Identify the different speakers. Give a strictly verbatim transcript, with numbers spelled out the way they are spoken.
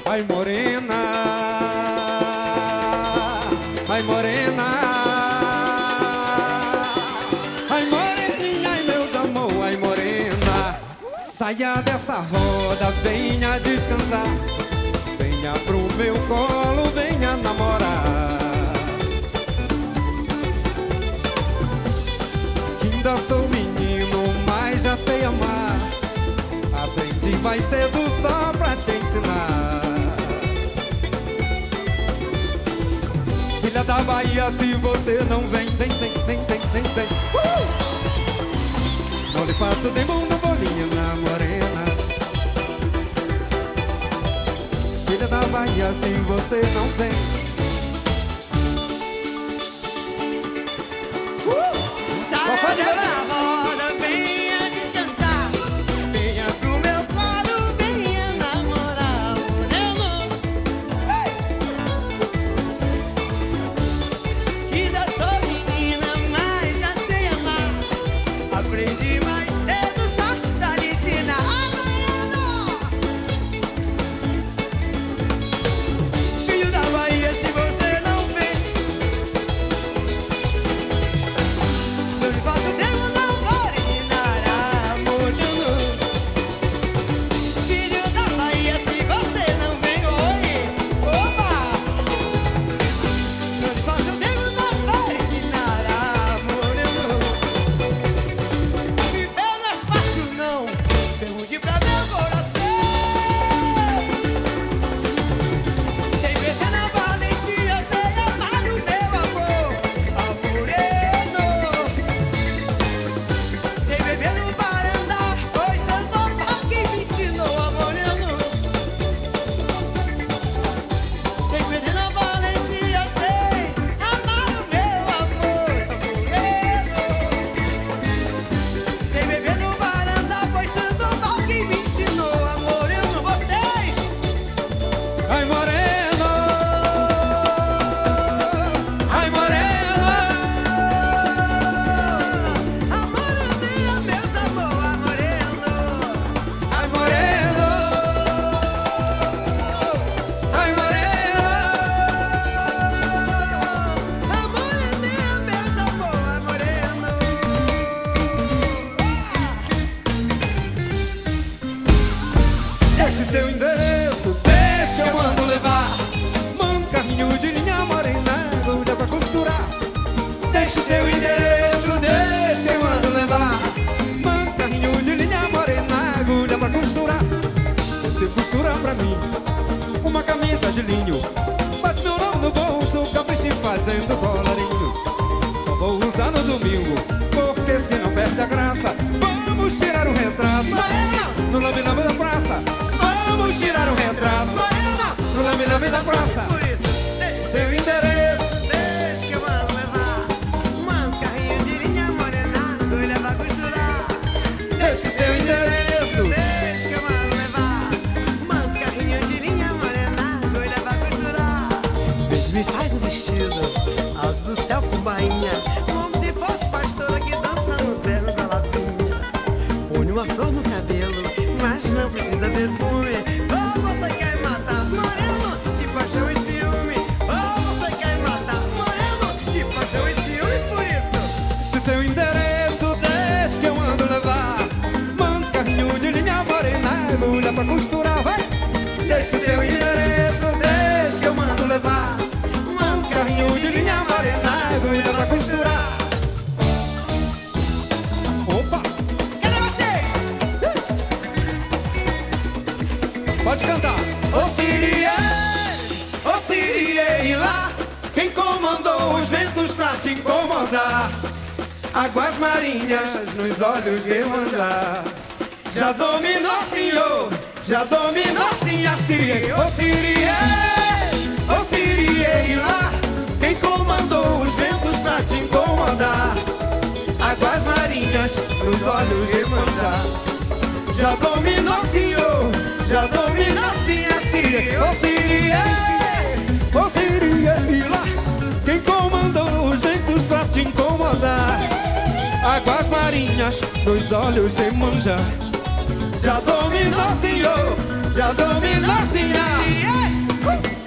Speaker 1: Ai morena, ai morena, ai moreninha, ai meus amor, ai morena. Saia dessa roda, venha descansar, venha pro meu colo, venha namorar. Que ainda sou menino, mas já sei amar. Aprendi mais cedo só pra te ensinar. Filha da Bahia, se você não vem, vem, vem, vem, vem, vem, vem. Uh! Não lhe faço de bunda bolinha na morena. Filha da Bahia, se você não vem. Uh!
Speaker 2: Sai dessa roda, venha descansar, venha pro meu colo, venha namorar, moreno. Ainda sou menina, mas já sei amar. Aprendi mais cedo só pra lhe ensinar. Moreno! Filho da Bahia, se você não vem, eu lhe faço demo, não vou lhe dar amor nenhum. Filho da Bahia, se você não vem, oi, opa! Eu lhe faço demo, não vou lhe dar amor nenhum. Viver não é fácil, não. Pergunte pra meu coração. Sem perder na valentia, sem amar o meu amor, amoreno. Sem beber no bar andar, foi Sandoval que me ensinou, amoreno. Sem perder na valentia, sem amar o meu amor, amoreno. Sem beber no bar andar, foi Sandoval que me ensinou, amoreno. Vocês!
Speaker 1: Ai moreno, ai moreno,
Speaker 2: Amoreno, meus amor, amoreno.
Speaker 1: ai moreno, ai moreno.
Speaker 2: Amoreno, meus amor, amoreno.
Speaker 1: Deixe seu endereço, deixa que eu mando levar. Manda um carrinho de linha morena, agulha pra costurar. Deixe seu endereço, deixa que eu mando levar. Manda um carrinho de linha morena, agulha pra costurar. Você costura pra mim uma camisa de linho, bate meu nome no bolso, capricho fazendo colarinho. Só vou usar no domingo, porque se não perde a graça. Vamos tirar um retrato, morena, no lambe-lambe da praça. Vamos tirar um retrato, morena, no lambe-lambe da praça.
Speaker 2: Por isso, deixa
Speaker 1: Seu endereço,
Speaker 2: deixa que eu mando levar. Manda um carrinho de linha morena, agulha pra costurar.
Speaker 1: deixe seu endereço.
Speaker 2: Deixa que eu mando levar. Manda um carrinho de linha morena, agulha pra costurar. Vê se me faz um vestido, asa do céu com bainha, como se fosse pastora que dança no terno da lapinha. Põe uma flor no cabelo, mas não precisa perfume. Oh, você quer matar, moreno, de paixão e ciúme. Oh, você quer matar, moreno, de paixão e ciúme. Por isso,
Speaker 1: Deixe seu endereço, deixe que eu mando levar. Manda um carrinho de linha morena, agulha pra costurar, vai. Deixe seu endereço, deixe que eu mando levar. Manda um carrinho de linha morena, agulha pra costurar. Opa,
Speaker 2: cadê vocês?
Speaker 1: pode cantar. Ô Siriê, ô Siriê, lá, quem comandou os ventos pra te incomodar? Águas marinhas nos olhos de mandar. Já dominou, senhor, já dominou, sim, a Siriê. Ô Siriê, ô Siriê, lá, quem comandou os ventos pra te incomodar? Águas marinhas nos olhos de mandar. Já dominou, senhor, já dominou, sim, a Siriê. Ô Siriê, ô Siriê, lá, quem comandou os ventos pra te incomodar? Águas marinhas nos olhos de manjar. Já dominou, senhor, já dominou, senhor.